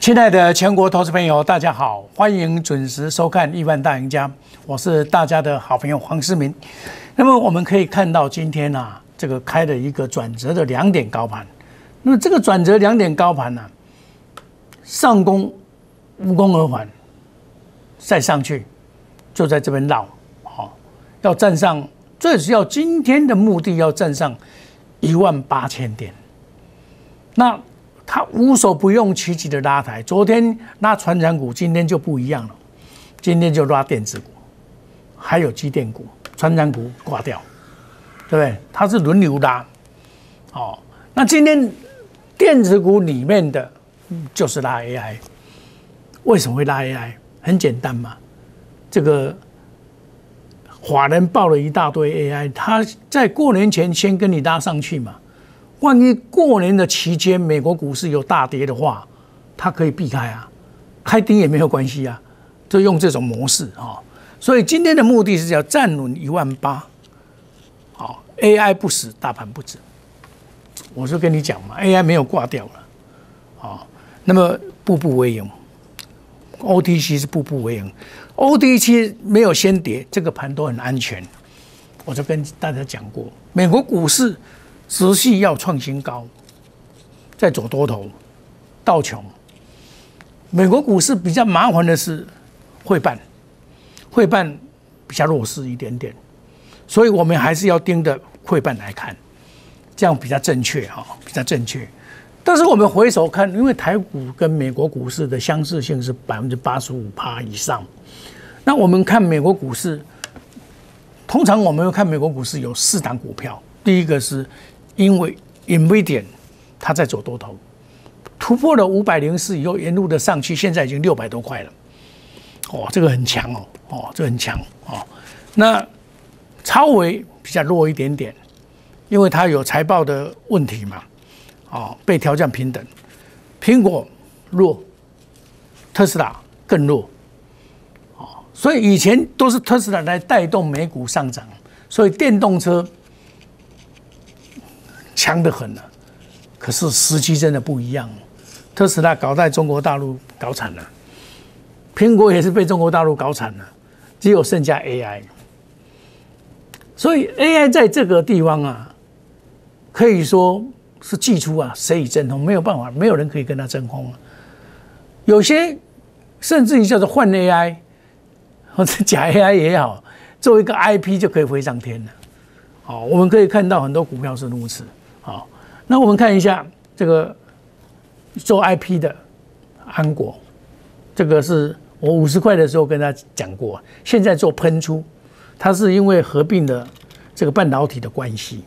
亲爱的全国投资朋友，大家好，欢迎准时收看《亿万大赢家》，我是大家的好朋友黄世明。那么我们可以看到今天啊，这个开了一个转折的2点高盘。那么这个转折2点高盘呢，上攻无功而返，再上去就在这边绕，好，要站上，最主要今天的目的要站上18000点。那它无所不用其极的拉抬，昨天拉传产股，今天就不一样了，今天就拉电子股，还有机电股，传产股挂掉，对不对？它是轮流拉，哦，那今天电子股里面的就是拉 AI， 为什么会拉 AI？ 很简单嘛，这个法人报了一大堆 AI， 他在过年前先跟你拉上去嘛。万一过年的期间美国股市有大跌的话，它可以避开啊，开低也没有关系啊，就用这种模式啊。所以今天的目的是要站稳18000，好 ，AI 不死，大盘不止。我就跟你讲嘛 ，AI 没有挂掉了，好，那么步步为营 ，OTC 是步步为营 ，OTC 没有先跌，这个盘都很安全。我就跟大家讲过，美国股市持续要创新高，在走多头，道琼。美国股市比较麻烦的是汇办比较弱势一点点，所以我们还是要盯着汇办来看，这样比较正确哈，比较正确。但是我们回首看，因为台股跟美国股市的相似性是85%以上，那我们看美国股市，通常我们会看美国股市有4档股票，第一个是因为 NVIDIA 它在走多头，突破了504以后，沿路的上去，现在已经600多块了，哦，这个很强哦，这个很强哦。那超微比较弱一点点，因为它有财报的问题嘛，哦，被调降平等。苹果弱，特斯拉更弱，哦，所以以前都是特斯拉来带动美股上涨，所以电动车强得很了，可是时机真的不一样。特斯拉搞在中国大陆搞惨了，苹果也是被中国大陆搞惨了，只有剩下 AI。所以 AI 在这个地方啊，可以说是祭出啊，谁与争锋，没有办法，没有人可以跟他争锋啊。有些甚至于叫做换 AI 或者假 AI 也好，做一个 IP 就可以飞上天了。好，我们可以看到很多股票是如此。好，那我们看一下这个做 IP 的安国，这个是我50块的时候跟他讲过，现在做喷出，它是因为合并的这个半导体的关系。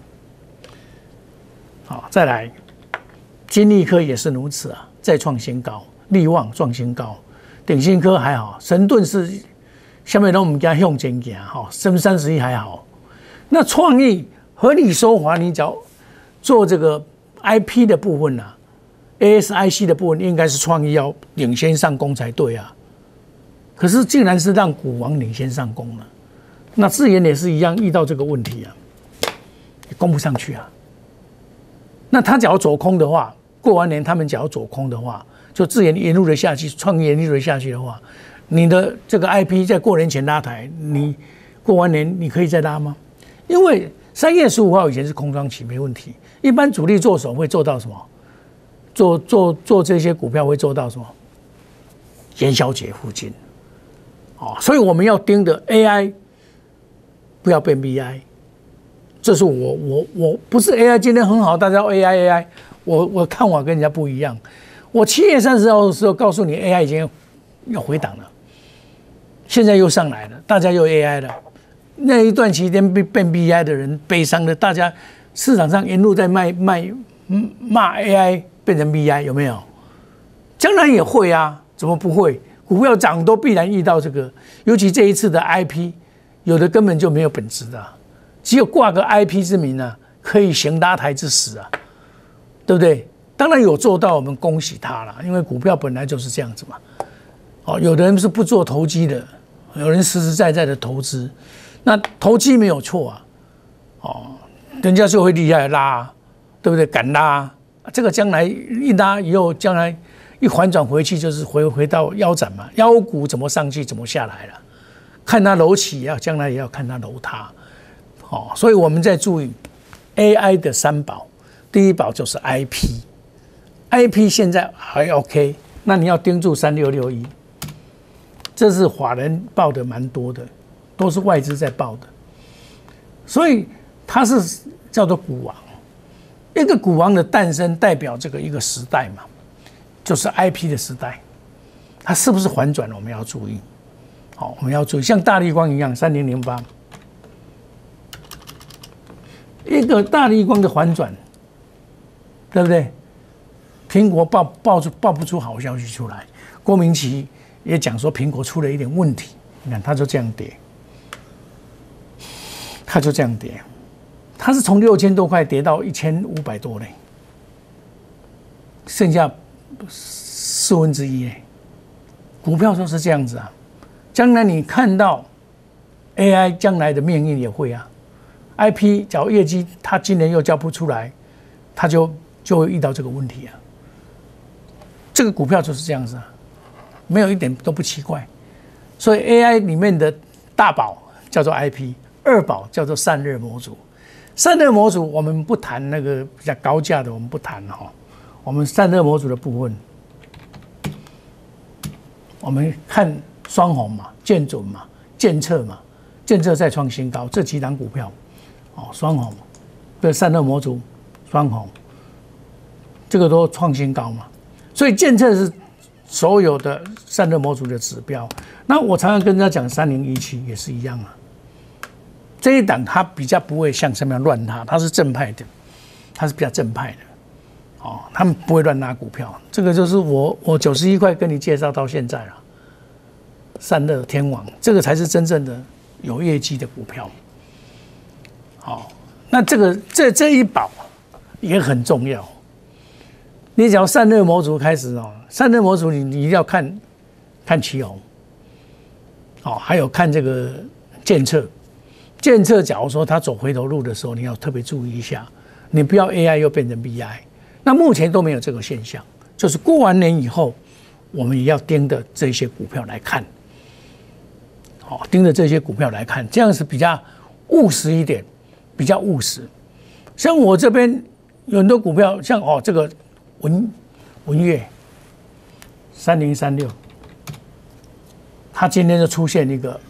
好，再来，金利科也是如此啊，再创新高，力旺创新高，鼎新科还好，神盾是下面都我们家向前行哈，升31还好。那创意合理说法，你只要做这个 IP 的部分啊 ，ASIC 的部分应该是创意要领先上攻才对啊。可是竟然是让股王领先上攻了，那智原也是一样遇到这个问题啊，也攻不上去啊。那他只要走空的话，过完年他们只要走空的话，就智原沿路的下去，创意沿路的下去的话，你的这个 IP 在过年前拉抬，你过完年你可以再拉吗？因为3月15号以前是空窗期，没问题。一般主力做手会做到什么？做这些股票会做到什么？元宵节附近，哦，所以我们要盯着 AI， 不要变 BI。这是我不是 AI 今天很好，大家要 AI， 我看法跟人家不一样。我7月30号的时候告诉你 AI 已经要回档了，现在又上来了，大家又 AI 了。那一段期间变 BI 的人悲伤的，大家市场上沿路在骂 AI 变成 BI 有没有？将来也会啊，怎么不会？股票涨都必然遇到这个，尤其这一次的 IP， 有的根本就没有本质的，只有挂个 IP 之名啊，可以行拉抬之实啊，对不对？当然有做到，我们恭喜他了，因为股票本来就是这样子嘛。哦，有的人是不做投机的，有人实实在在的投资。那投机没有错啊，哦，人家就会厉害拉，对不对？敢拉，这个将来一拉以后，将来一反转回去就是回到腰斩嘛，腰股怎么上去怎么下来了，看它楼起将来也要看它楼塌，所以我们在注意 AI 的三宝，第一宝就是 IP 现在还 OK， 那你要盯住3661，这是法人报的蛮多的，都是外资在报的，所以它是叫做股王。一个股王的诞生代表这个一个时代嘛，就是 IP 的时代，它是不是反转我们要注意。好，我们要注意，像大立光一样，3008，一个大立光的反转，对不对？苹果报不出好消息出来，郭明錤也讲说苹果出了一点问题，你看它就这样跌，它是从6000多块跌到1500多嘞，剩下1/4嘞。股票都是这样子啊，将来你看到 AI 将来的命运也会啊。IP 假如业绩它今年又交不出来，它就会遇到这个问题啊。这个股票就是这样子啊，没有一点都不奇怪。所以 AI 里面的大宝叫做 IP， 二宝叫做散热模组。散热模组我们不谈那个比较高价的，我们不谈哈。我们散热模组的部分，我们看双红嘛、建准嘛、建策嘛，建策再创新高，这几档股票，双红对散热模组双红，这个都创新高嘛。所以建策是所有的散热模组的指标。那我常常跟人家讲3017也是一样啊。这一档它比较不会像什么样乱拉，它是正派的，它是比较正派的，他们不会乱拉股票。这个就是我91块跟你介紹到现在了，散热天王，这个才是真正的有业绩的股票。好，那这一宝也很重要。你只要散热模组开始散热模组你一定要看奇鋐，还有看这个建策。建策假如说它走回头路的时候，你要特别注意一下，你不要 AI 又变成 BI。那目前都没有这个现象，就是过完年以后，我们也要盯着这些股票来看，盯着这些股票来看，这样是比较务实一点，比较务实。像我这边有很多股票，像这个文晔3036，它今天就出现一个。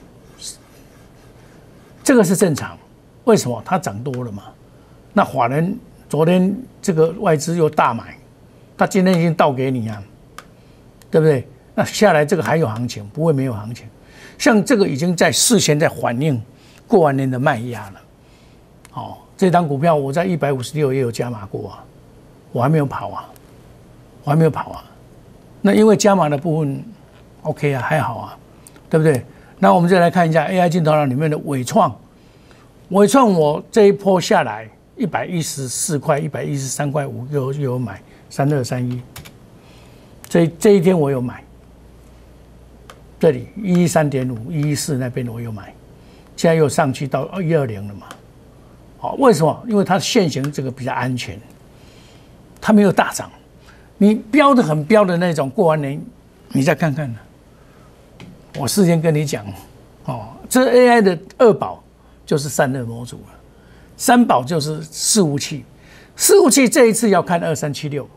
这个是正常，为什么？它涨多了嘛。那法人昨天这个外资又大买，他今天已经倒给你啊，对不对？那下来这个还有行情，不会没有行情。像这个已经在事先在反映过完年的卖压了。这档股票我在156也有加码过啊，我还没有跑啊，那因为加码的部分 OK 啊，还好啊，对不对？那我们再来看一下 AI 镜头栏里面的伟创，我这一波下来114块、113块5有买3231，这一天我有买，这里113.5、114那边我有买，现在又上去到120了嘛。为什么？因为它现行这个比较安全，它没有大涨，你标的很标的那种，过完年你再看看呢。我事先跟你讲，这 AI 的二宝就是散热模组了，三宝就是伺服器。伺服器这一次要看2376，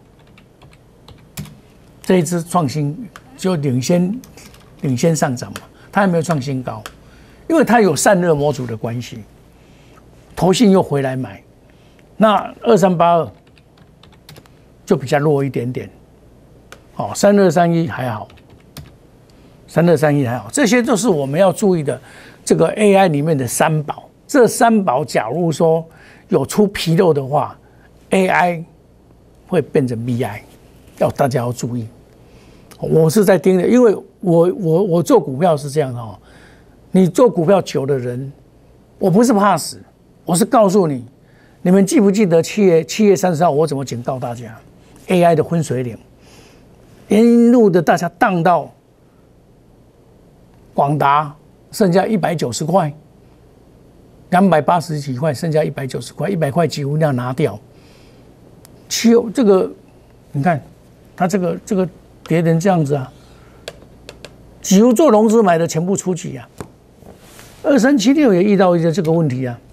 这一次创新就领先上涨嘛，它还没有创新高，因为它有散热模组的关系，投信又回来买，那2382就比较弱一点点，3231还好。3231还好，这些都是我们要注意的。这个 AI 里面的三宝，这三宝假如说有出纰漏的话 ，AI 会变成 BI， 大家要注意。我是在盯的，因为我做股票是这样你做股票久的人，我不是怕死，我是告诉你，你们记不记得7月30号我怎么警告大家 ？AI 的分水岭，沿路的大家荡到。广达剩下190块，280几块，剩下190块，100块几乎要拿掉。这个你看，它这个跌成这样子啊，几乎做融资买的全部出局啊。2376也遇到一个这个问题啊，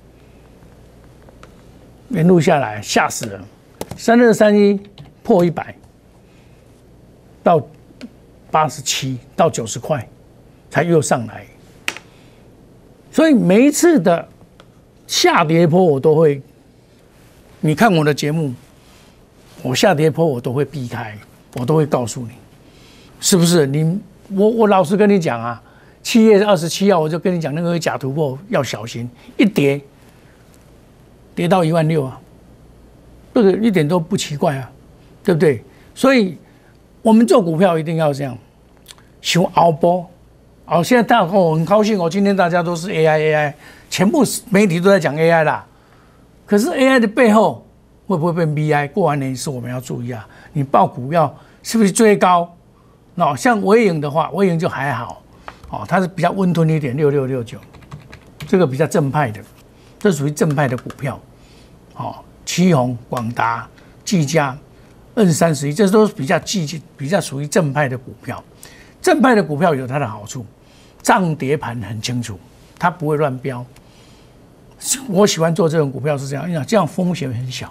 沿路下来吓死了，3231破100，到87到90块才又上来，所以每一次的下跌波我都会，你看我的节目，我下跌波我都会避开，我都会告诉你，是不是？我老实跟你讲啊，7月27号我就跟你讲那个假突破要小心，一跌到16000啊，这个一点都不奇怪啊，对不对？所以我们做股票一定要这样，想熬波。现在我很高兴今天大家都是 AI， 全部媒体都在讲 AI 啦。可是 AI 的背后会不会变 BI？ 过完年是我们要注意啊。你报股票是不是追高？像微影的话，微影就还好，它是比较温吞一点，6669，这个比较正派的，这属于正派的股票。旗宏、广达、技嘉、2311，这都是比较属于正派的股票。正派的股票有它的好处，涨跌盘很清楚，它不会乱飙。我喜欢做这种股票是这样，因为这样风险很小。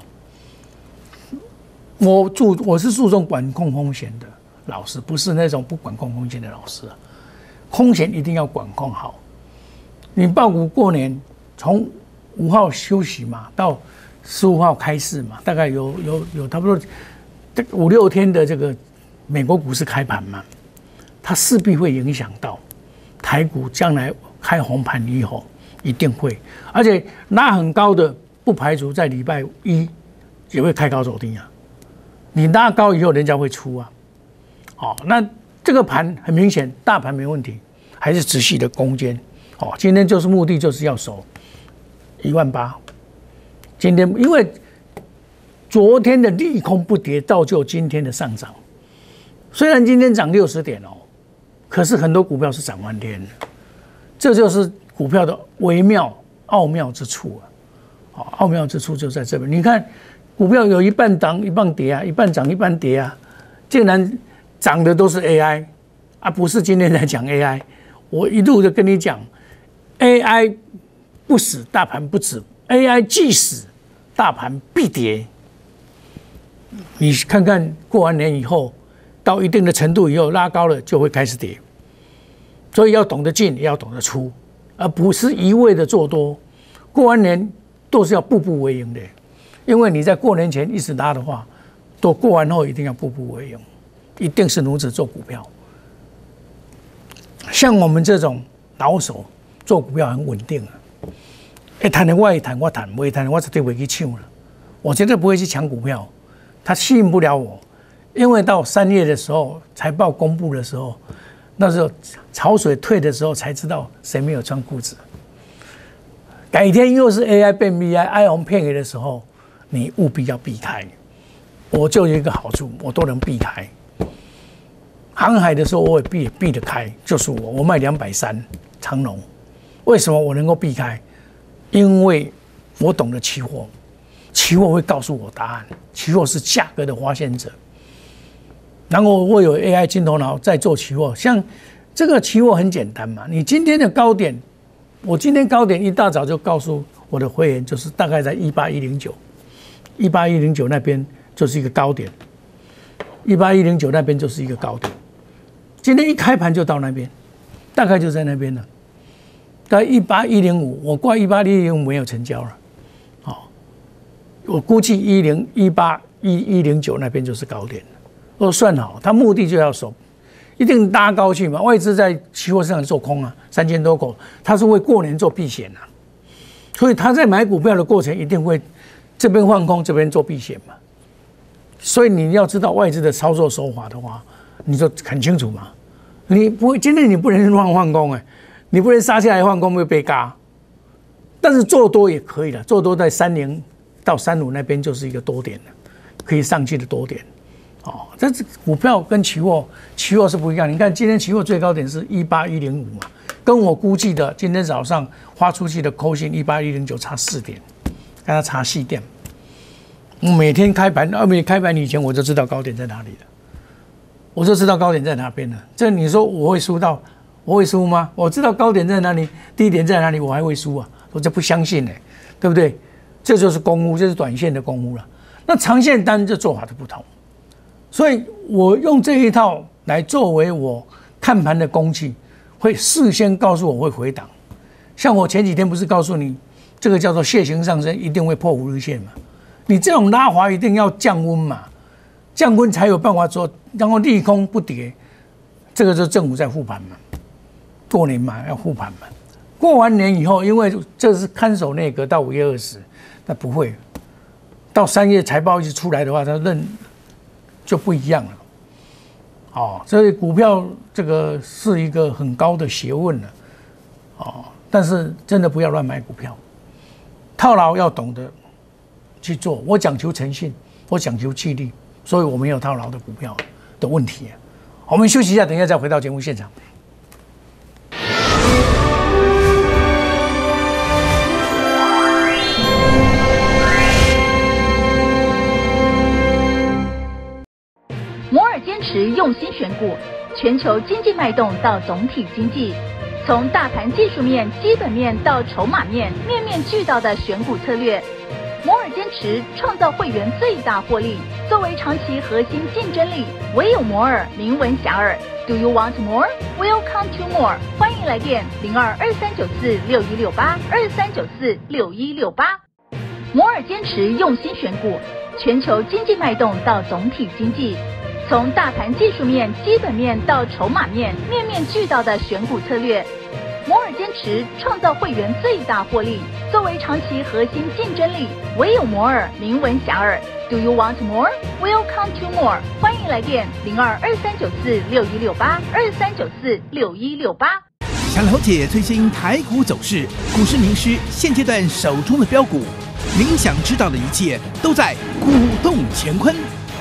我是注重管控风险的老师，不是那种不管控风险的老师。风险一定要管控好。你报股过年从5号休息嘛，到15号开市嘛，大概有差不多5、6天的这个美国股市开盘嘛，它势必会影响到台股将来开红盘以后一定会，而且拉很高的不排除在礼拜1也会开高走低啊。你拉高以后，人家会出啊。那这个盘很明显，大盘没问题，还是持续的攻坚。今天就是目的就是要守18000。今天因为昨天的利空不跌，造就今天的上涨。虽然今天涨60点可是很多股票是涨翻天的，这就是股票的微妙奥妙之处啊！奥妙之处就在这边。你看，股票有一半涨一半跌啊，一半涨一半跌啊，竟然涨的都是 AI 啊，不是今天在讲 AI。我一路的跟你讲 ，AI 不死，大盘不止 ；AI 既死，大盘必跌。你看看过完年以后，到一定的程度以后拉高了，就会开始跌。所以要懂得进，也要懂得出，而不是一味的做多。过完年都是要步步为营的，因为你在过年前一直拉的话，都过完后一定要步步为营，一定是如此做股票。像我们这种老手做股票很稳定啊，谈的我也谈，我谈，不会谈我绝对不会去抢了。我绝对不会去抢股票，它吸引不了我，因为到3月的时候，财报公布的时候。那时候潮水退的时候才知道谁没有穿裤子。改天又是 AI 变 BI 红骗给的时候，你务必要避开。我就有一个好处，我都能避开。航海的时候我也避得开，就是我卖230长荣，为什么我能够避开？因为我懂得期货，期货会告诉我答案，期货是价格的发现者。然后我有 AI 金头脑在做期货，像这个期货很简单嘛，你今天的高点，我今天高点一大早就告诉我的会员，就是大概在18109，18109那边就是一个高点，18109那边就是一个高点。今天一开盘就到那边，大概就在那边了，大概18105，我挂18105没有成交了，我估计18109那边就是高点。都算好，他目的就要守，一定拉高去嘛。外资在期货市场做空啊，3000多口，他是为过年做避险啊，所以他在买股票的过程一定会这边换空，这边做避险嘛。所以你要知道外资的操作手法的话，你就很清楚嘛。你不会今天你不能乱换空你不能杀下来换空会被嘎。但是做多也可以了，做多在30到35那边就是一个多点了，可以上去的多点。这是股票跟期货是不一样。你看今天期货最高点是18105嘛，跟我估计的今天早上发出去的扣讯18109差4点，跟它差4点。我每天开盘，开盘以前我就知道高点在哪里了。 我就知道高点在哪边了。这你说我会输吗？我知道高点在哪里，低点在哪里，我还会输啊？我就不相信对不对？这就是功夫，这是短线的功夫了。那长线单这做法就不同，所以我用这一套来作为我看盘的工具，会事先告诉我会回档。像我前几天不是告诉你，这个叫做楔形上升，一定会破5日线嘛？你这种拉滑一定要降温嘛，降温才有办法做，然后利空不跌，这个就是政府在护盘嘛。过年嘛要护盘嘛，过完年以后，因为这是看守内阁到5月20，那不会。到3月财报一出来的话，它就不一样了，所以股票这个是一个很高的学问了，但是真的不要乱买股票，套牢要懂得去做。我讲求诚信，我讲求纪律，所以我没有套牢的股票的问题。我们休息一下，等一下再回到节目现场。 坚持用心选股，全球经济脉动到总体经济，从大盘技术面、基本面到筹码面，面面俱到的选股策略。摩尔坚持创造会员最大获利，作为长期核心竞争力，唯有摩尔名闻遐迩。Do you want more? Welcome to more。欢迎来电0223946168，23946168。摩尔坚持用心选股，全球经济脉动到总体经济。从大盘技术面、基本面到筹码面，面面俱到的选股策略。摩尔坚持创造会员最大获利，作为长期核心竞争力，唯有摩尔名闻遐迩。Do you want more? Welcome to more。欢迎来电0223946168，23946168。 想了解最新台股走势，股市名师现阶段手中的标股，您想知道的一切都在股动乾坤。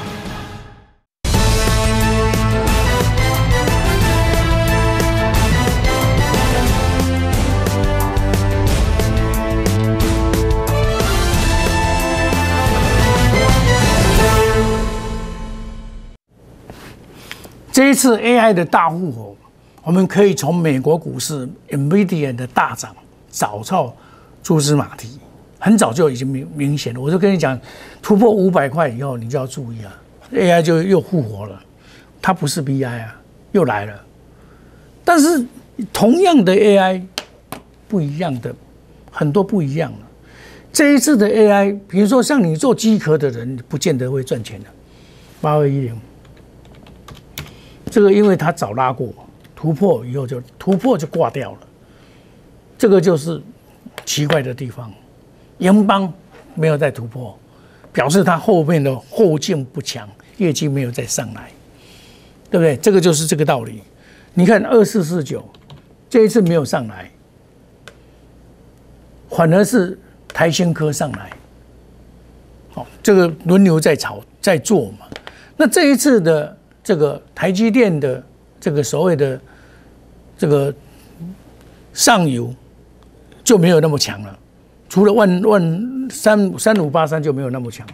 这一次 AI 的大复活，我们可以从美国股市 NVIDIA 的大涨找到蛛丝马迹，很早就已经明显了。我就跟你讲，突破500块以后，你就要注意啊 ，AI 就又复活了，它不是 BI 啊，又来了。但是同样的 AI， 不一样的很多不一样了。这一次的 AI， 比如说像你做机壳的人，不见得会赚钱的。8210。这个因为它早拉过突破以后就挂掉了，这个就是奇怪的地方。联邦没有再突破，表示它后面的后劲不强，业绩没有再上来，对不对？这个就是这个道理。你看2449这一次没有上来，反而是台新科上来，这个轮流在炒在做嘛。那这一次的这个台积电的这个所谓的这个上游就没有那么强了，除了3583就没有那么强，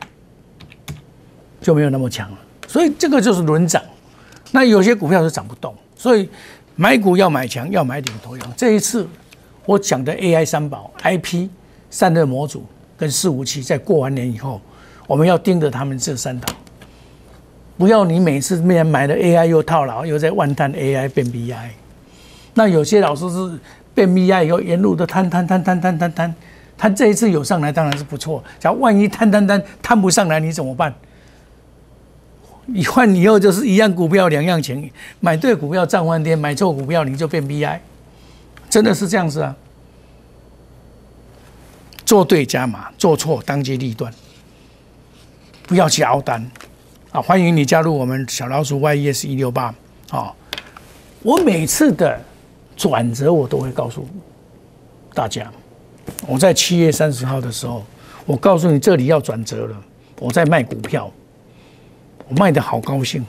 了。所以这个就是轮涨。那有些股票是涨不动，所以买股要买强，要买领头羊。这一次我讲的 AI 三宝 IP 散热模组跟457，在过完年以后，我们要盯着他们这3档。不要你每次买了 AI 又套牢，又在万叹 AI 变 BI。那有些老师是变 BI 以后沿路都摊，他这一次有上来当然是不错。假如万一摊不上来，你怎么办？你换以后就是一样股票两样钱，买对股票涨翻天，买错股票你就变 BI， 真的是这样子啊！做对加码，做错当机立断，不要去熬单。欢迎你加入我们小老鼠 YES168。我每次的转折我都会告诉大家。我在7月30号的时候，我告诉你这里要转折了，我在卖股票，我卖得好高兴。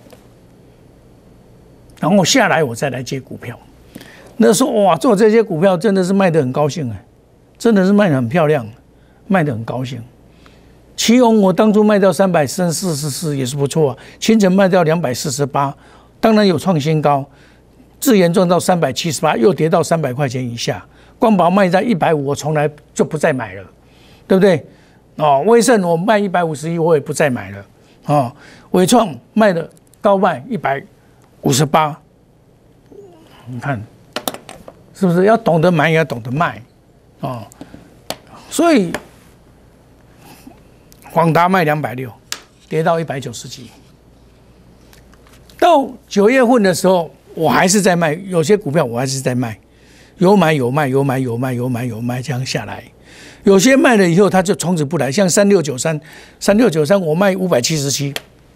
然后下来我再来接股票。那时候哇，做这些股票真的是卖得很高兴真的是卖得很漂亮，卖得很高兴。 奇鋐我当初卖掉344也是不错啊，勤诚卖掉248，当然有创新高。智研赚到378，又跌到300块钱以下。光宝卖在150，我从来就不再买了，对不对？哦，威盛我卖151，我也不再买了。哦，伟创卖的高卖158，你看是不是要懂得买也要懂得卖？哦，所以广达卖260，跌到190几。到9月份的时候，我还是在卖，有些股票我还是在卖，有买有卖，有买有卖，有买有卖，这样下来，有些卖了以后它就从此不来，像3693，我卖577，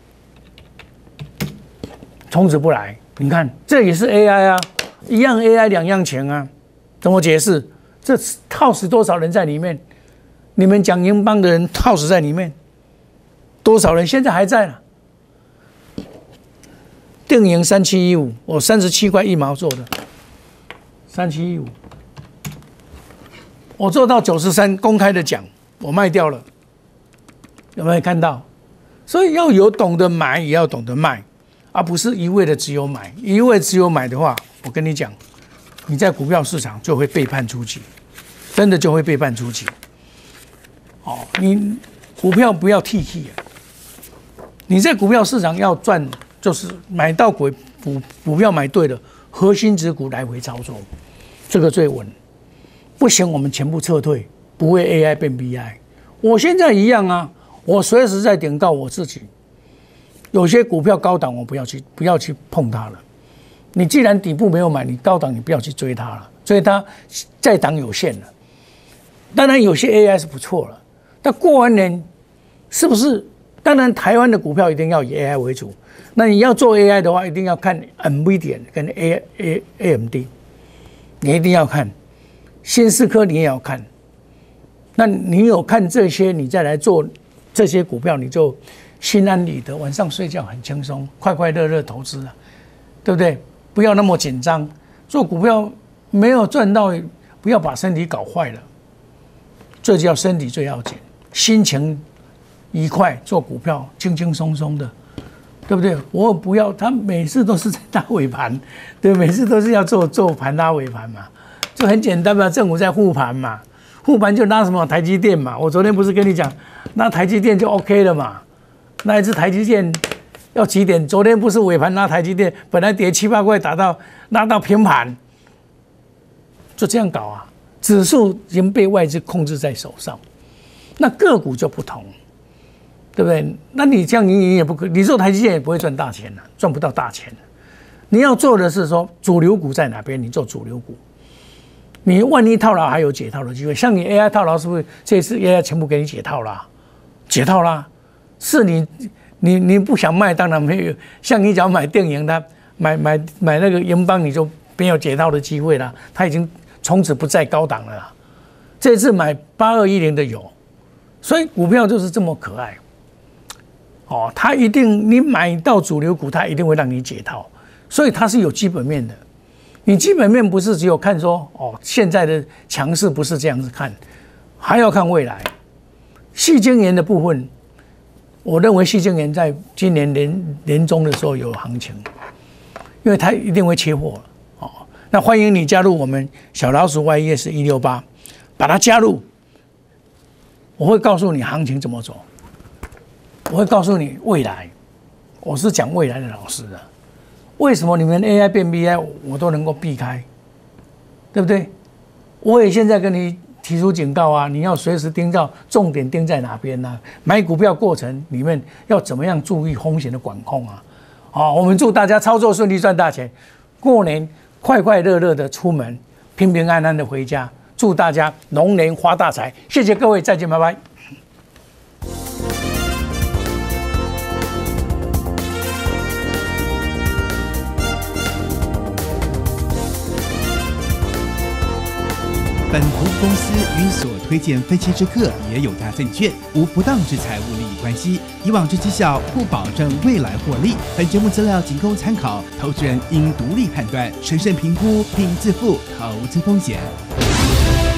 从此不来。你看，这也是 AI 啊，一样 AI 两样钱啊，怎么解释？这套死多少人在里面？你们讲银邦的人套死在里面，多少人现在还在了？定盈3715，我37块1毛做的，3715，我做到93，公开的讲，我卖掉了，有没有看到？所以要有懂得买，也要懂得卖，而不是一味的只有买。一味只有买的话，我跟你讲，你在股票市场就会被判出局，真的就会被判出局。哦，你股票不要 T T 啊，你在股票市场要赚。就是买到股票买对了，核心指股来回操作，这个最稳。不行，我们全部撤退，不会 AI 变 BI。我现在一样啊，我随时在警告我自己，有些股票高档我不要去碰它了。你既然底部没有买，你高档你不要去追它了，追它在档有限了。当然有些 AI 是不错了，但过完年是不是？当然台湾的股票一定要以 AI 为主。那你要做 AI 的话，一定要看 NVIDIA 跟 AMD， 你一定要看，新思科你也要看。那你有看这些，你再来做这些股票，你就心安理得，晚上睡觉很轻松，快快乐乐投资了，对不对？不要那么紧张，做股票没有赚到，不要把身体搞坏了，这叫身体最要紧，心情愉快，做股票轻轻松松的。对不对？我不要，他每次都是在拉尾盘，对，每次都是要做盘拉尾盘嘛，就很简单嘛。政府在护盘嘛，护盘就拉什么台积电嘛。我昨天不是跟你讲，拉台积电就 OK 了嘛。那一次台积电要几点？昨天不是尾盘拉台积电，本来跌7、8块，拉到平盘，就这样搞啊。指数已经被外资控制在手上，那个股就不同。对不对？那你这样你也不可，你做台积电也不会赚大钱了，赚不到大钱了。你要做的是说主流股在哪边，你做主流股。你万一套牢还有解套的机会，像你 AI 套牢是不是这次 AI 全部给你解套啦？解套啦，是你不想卖，当然没有。像你只要买电盈，它买那个银邦，你就没有解套的机会了，它已经从此不再高档了啦。这次买8210的有，所以股票就是这么可爱。哦，它一定你买到主流股，它一定会让你解套，所以它是有基本面的。你基本面不是只有看说哦，现在的强势不是这样子看，还要看未来。矽晶圆的部分，我认为矽晶圆在今年年中的时候有行情，因为它一定会缺货哦。那欢迎你加入我们小老鼠 YES168，把它加入，我会告诉你行情怎么走。我会告诉你未来，我是讲未来的老师的。为什么你们 AI 变 BI 我都能够避开，对不对？我也现在跟你提出警告啊，你要随时盯到重点盯在哪边呢？买股票过程里面要怎么样注意风险的管控啊？好，我们祝大家操作顺利，赚大钱，过年快快乐乐的出门，平平安安的回家。祝大家龙年发大财！谢谢各位，再见，拜拜。 本投资公司与所推荐分期之客也有大证券，无不当之财务利益关系。以往之绩效不保证未来获利。本节目资料仅供参考，投资人应独立判断、审慎评估并自负投资风险。